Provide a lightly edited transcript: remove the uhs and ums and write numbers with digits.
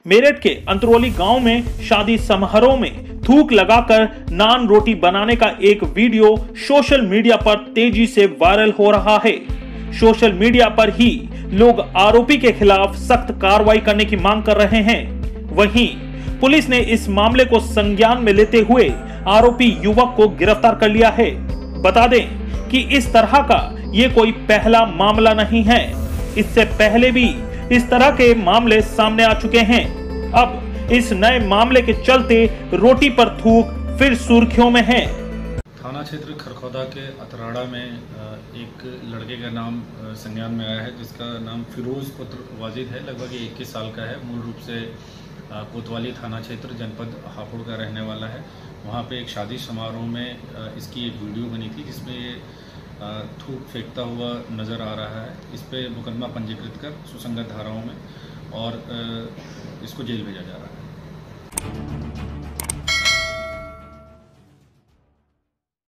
मेरठ के अंतरौली गांव में शादी समारोह में थूक लगाकर नान रोटी बनाने का एक वीडियो सोशल मीडिया पर तेजी से वायरल हो रहा है। सोशल मीडिया पर ही लोग आरोपी के खिलाफ सख्त कार्रवाई करने की मांग कर रहे हैं। वहीं पुलिस ने इस मामले को संज्ञान में लेते हुए आरोपी युवक को गिरफ्तार कर लिया है। बता दें कि इस तरह का ये कोई पहला मामला नहीं है। इससे पहले भी इस तरह के मामले सामने आ चुके हैं। अब इस नए मामले के चलते रोटी पर थूक फिर सुर्खियों में है। थाना क्षेत्र खरखौदा के अतराड़ा में एक लड़के का नाम संज्ञान में आया है, जिसका नाम फिरोज पुत्र वाजिद है। लगभग 21 साल का है। मूल रूप से कोतवाली थाना क्षेत्र जनपद हापुड़ का रहने वाला है। वहाँ पे एक शादी समारोह में इसकी एक वीडियो बनी थी, जिसमें थूक फेंकता हुआ नज़र आ रहा है। इस पे मुकदमा पंजीकृत कर सुसंगत धाराओं में और इसको जेल भेजा जा रहा है।